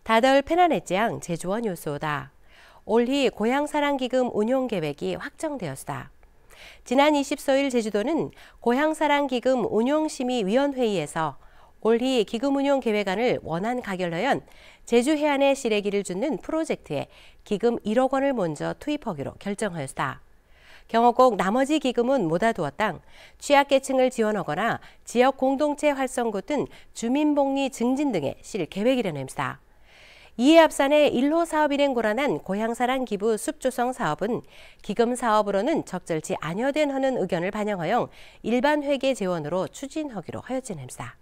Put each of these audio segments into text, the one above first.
다들 편안했지양 제주원 요소다. 올해 고향사랑기금 운용계획이 확정되었다. 지난 24일 제주도는 고향사랑기금 운용심의위원회의에서 올해 기금운용계획안을 원안 가결하연 제주 해안의 시래기를 줍는 프로젝트에 기금 1억 원을 먼저 투입하기로 결정하였다. 경호꼭 나머지 기금은 모아두었당 취약계층을 지원하거나 지역 공동체 활성구 등 주민복리 증진 등에 실 계획이라는 다. 이에 앞산의 1호 사업 일행 고란한 고향사랑 기부 숲조성 사업은 기금 사업으로는 적절치 아니어된 하는 의견을 반영하여 일반 회계 재원으로 추진하기로 하였지냄사.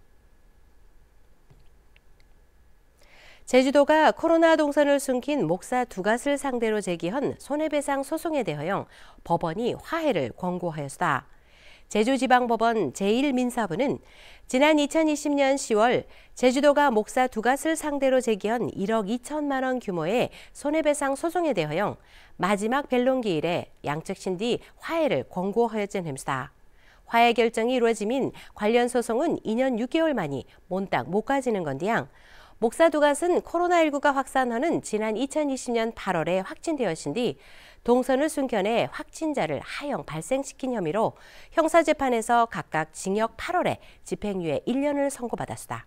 제주도가 코로나 동선을 숨긴 목사 두갓을 상대로 제기한 손해배상 소송에 대하여 법원이 화해를 권고하였다. 제주지방법원 제1민사부는 지난 2020년 10월 제주도가 목사 두갓을 상대로 제기한 1억 2천만 원 규모의 손해배상 소송에 대하여 마지막 변론기일에 양측 신디 화해를 권고하였지냄사. 화해 결정이 이루어지민 관련 소송은 2년 6개월 만이 몬딱 못 가지는 건디양. 목사 두갓은 코로나19가 확산하는 지난 2020년 8월에 확진되었신 뒤 동선을 숨겨내 확진자를 하형 발생시킨 혐의로 형사재판에서 각각 징역 8월에 집행유예 1년을 선고받았다.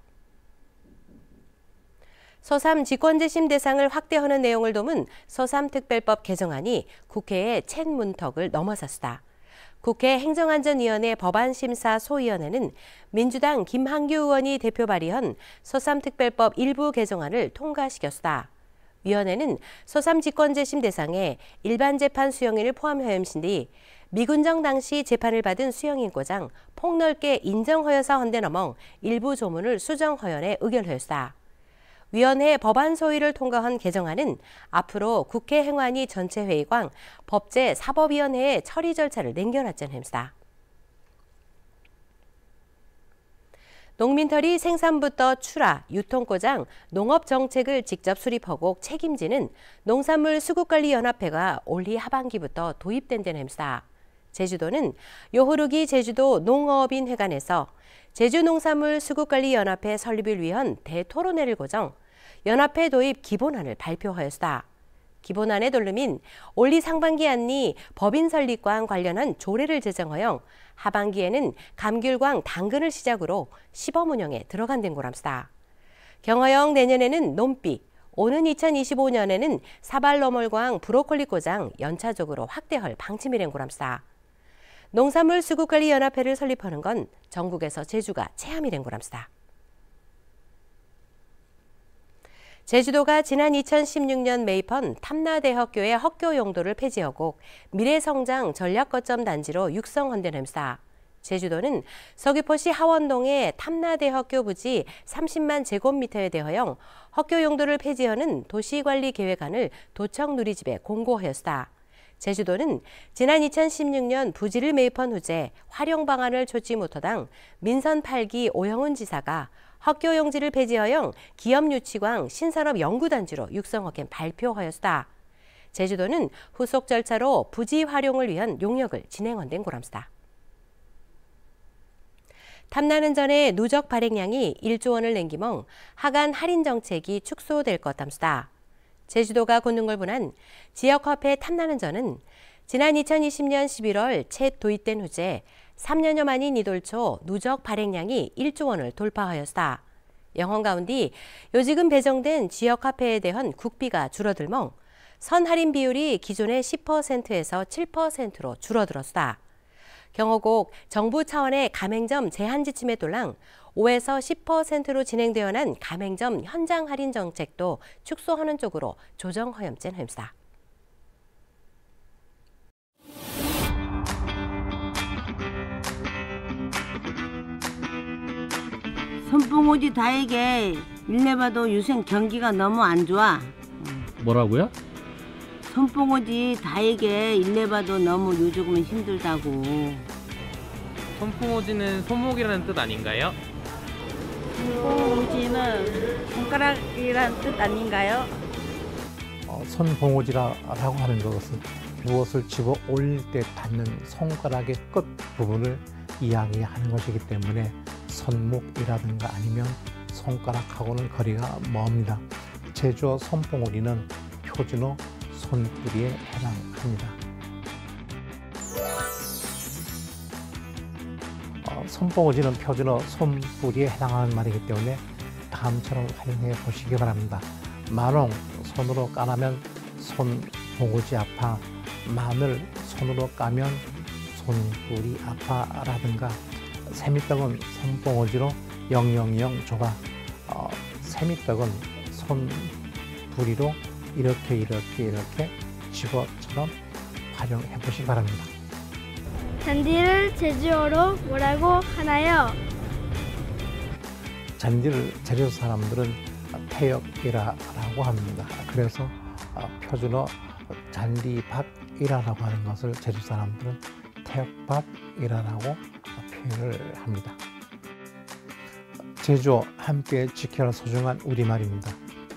서삼 직권재심 대상을 확대하는 내용을 담은 서삼특별법 개정안이 국회의 첫 문턱을 넘어섰다. 국회 행정안전위원회 법안심사소위원회는 민주당 김한규 의원이 대표 발의한 서삼특별법 일부 개정안을 통과시켰다. 위원회는 서삼 직권재심 대상에 일반 재판 수용인을 포함하였신 뒤 미군정 당시 재판을 받은 수용인고장 폭넓게 인정하여서 헌데 넘어 일부 조문을 수정하연에 의결하였다. 위원회 법안 소위를 통과한 개정안은 앞으로 국회 행안위 전체 회의관 법제사법위원회의 처리 절차를 남겨놨잖습니다. 농민털이 생산부터 출하, 유통고장, 농업정책을 직접 수립하고 책임지는 농산물수급관리연합회가 올해 하반기부터 도입된다는다. 제주도는 요후르기 제주도 농어업인회관에서 제주농산물수급관리연합회 설립을 위한 대토론회를 고정 연합회 도입 기본안을 발표하였다. 기본안에 돌르민 올해 상반기 안니 법인 설립과 관련한 조례를 제정하여 하반기에는 감귤광 당근을 시작으로 시범 운영에 들어간된 거랍니다. 경허형 내년에는 논비, 오는 2025년에는 사발너멀광 브로콜리 고장 연차적으로 확대할 방침이란 거랍니다. 농산물수급관리연합회를 설립하는 건 전국에서 제주가 체함이란 거랍니다. 제주도가 지난 2016년 매입한 탐나대학교의 학교 용도를 폐지하고 미래성장 전략거점 단지로 육성한다면서 제주도는 서귀포시 하원동의 탐나대학교 부지 30만 제곱미터에 대하여 학교 용도를 폐지하는 도시관리계획안을 도청 누리집에 공고하였다. 제주도는 지난 2016년 부지를 매입한 후제 활용 방안을 좇지 못하당 민선 8기 오영훈 지사가 학교 용지를 폐지하여 기업유치광 신산업연구단지로 육성하게 발표하였다. 제주도는 후속 절차로 부지 활용을 위한 용역을 진행한된 거랍니다. 탐나는 전에 누적 발행량이 1조 원을 남기멍 하간 할인 정책이 축소될 것담수다. 제주도가 굳는 걸 보난 지역화폐 탐나는 전은 지난 2020년 11월 채 도입된 후제 3년여 만인 이돌 초 누적 발행량이 1조 원을 돌파하였다. 영헌 가운데 요지금 배정된 지역화폐에 대한 국비가 줄어들멍 선할인 비율이 기존의 10%에서 7%로 줄어들었다. 경호국 정부 차원의 가맹점 제한 지침에 따라 5에서 10%로 진행되어 난 가맹점 현장 할인 정책도 축소하는 쪽으로 조정하였젠 햄사. 손뽕오지 다에게 일내봐도 요새 경기가 너무 안 좋아. 뭐라고요? 손뽕오지 다에게 일내봐도 너무 요즘은 힘들다고. 손풍오지는 손목이라는 뜻 아닌가요? 손봉오지는 손가락이란 뜻 아닌가요? 손봉오지라고 하는 것은 무엇을 집어 올릴 때 닿는 손가락의 끝 부분을 이야기하는 것이기 때문에 손목이라든가 아니면 손가락하고는 거리가 멉니다. 제주 손봉오리는 표준어 손뿌리에 해당합니다. 손봉오리는 표준어 손뿌리에 해당하는 말이기 때문에 다음처럼 활용해 보시기 바랍니다. 마농, 손으로 까나면 손봉오지 아파, 마늘, 손으로 까면 손뿌리 아파라든가, 세미떡은 손봉오지로 000 줘봐, 세미떡은 손뿌리로 이렇게 집어처럼 활용해 보시기 바랍니다. 잔디를 제주어로 뭐라고 하나요? 잔디를 제주 사람들은 태역이라고 합니다. 그래서 표준어 잔디밭이라고 하는 것을 제주 사람들은 태역밭이라고 표현을 합니다. 제주 함께 지켜라 소중한 우리말입니다.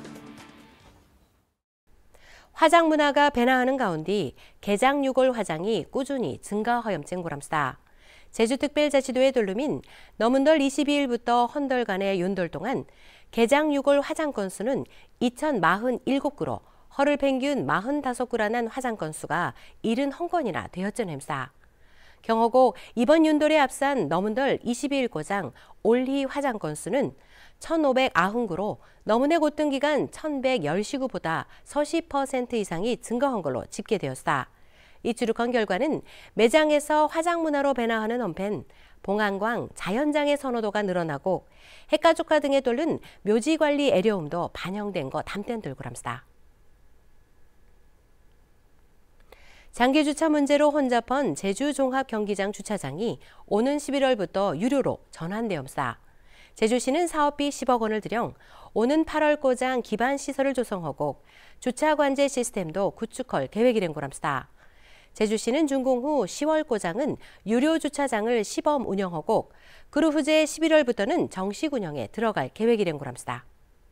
화장 문화가 변화하는 가운데 개장유골 화장이 꾸준히 증가하염증 고람스다. 제주특별자치도의 돌루민 너문덜 22일부터 헌덜간의 윤돌 동안 개장유골 화장 건수는 2047구로 허를 평균 45구라 난 화장 건수가 71건이나 되었전 햄싸. 경호고 이번 윤돌에 앞선 너문덜 22일 고장 올리 화장 건수는 1,590구로 너문의 고등 기간 1,110구보다 40% 이상이 증가한 걸로 집계되었다. 이 추측한 결과는 매장에서 화장 문화로 변화하는 한편 봉안광, 자연장의 선호도가 늘어나고 핵가족화 등에 따른 묘지 관리 애로움도 반영된 거 담된 들고람스다. 장기 주차 문제로 혼잡한 제주 종합 경기장 주차장이 오는 11월부터 유료로 전환되었다. 제주시는 사업비 10억 원을 들여 오는 8월 고장 기반 시설을 조성하고 주차 관제 시스템도 구축할 계획이란 거랍시다. 제주시는 준공 후 10월 고장은 유료 주차장을 시범 운영하고 그루 후제 11월부터는 정식 운영에 들어갈 계획이란 거랍시다.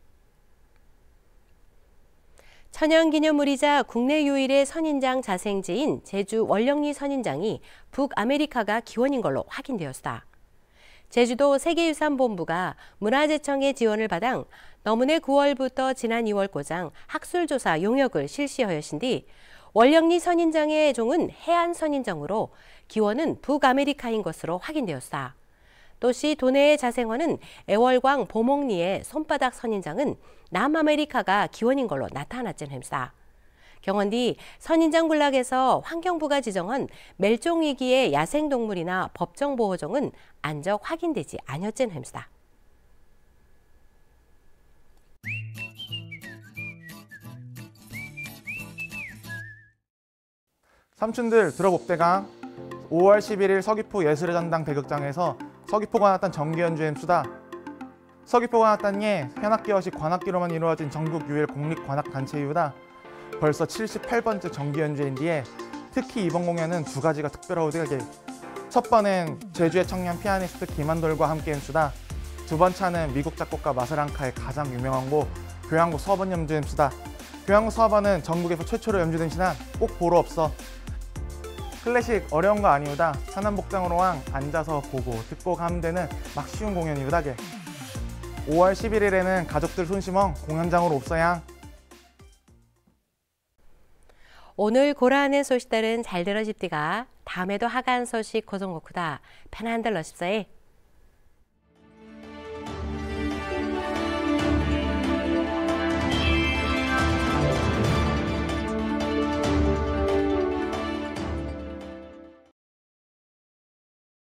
천연기념물이자 국내 유일의 선인장 자생지인 제주 월령리 선인장이 북아메리카가 기원인 걸로 확인되었다. 제주도 세계유산본부가 문화재청의 지원을 받아 너문해 9월부터 지난 2월 고장 학술조사 용역을 실시하였신 뒤 월령리 선인장의 종은 해안 선인장으로 기원은 북아메리카인 것으로 확인되었다. 또시 도내의 자생어는 애월광 보목리의 손바닥 선인장은 남아메리카가 기원인 걸로 나타났전 햄싸. 경원 뒤 선인장 군락에서 환경부가 지정한 멸종위기의 야생동물이나 법정보호종은 안적 확인되지 않았전 햄싸. 삼촌들 들어봅대가 5월 11일 서귀포 예술의 전당 대극장에서 서귀포 관악단 정기 연주 햄수다. 서귀포 관악단이 현악기여시 관악기로만 이루어진 전국 유일 공립 관악 단체 이유다. 벌써 78번째 정기 연주인 뒤에 특히 이번 공연은 두 가지가 특별하고 되게, 첫 번은 제주의 청년 피아니스트 김한돌과 함께 햄수다. 두 번째는 미국 작곡가 마스랑카의 가장 유명한 곡 교향곡 서번 연주 햄수다. 교향곡 서번은 전국에서 최초로 연주된 신안 꼭 보러 없어. 클래식 어려운 거 아니우다. 산안복장으로왕 앉아서 보고 듣고 가면 되는 막 쉬운 공연이우다게. 5월 11일에는 가족들 손심어 공연장으로 옵서양. 오늘 고라하는 소식들은 잘 들어집디가 다음에도 하간 소식 고정고쿠다 편한들 러십서에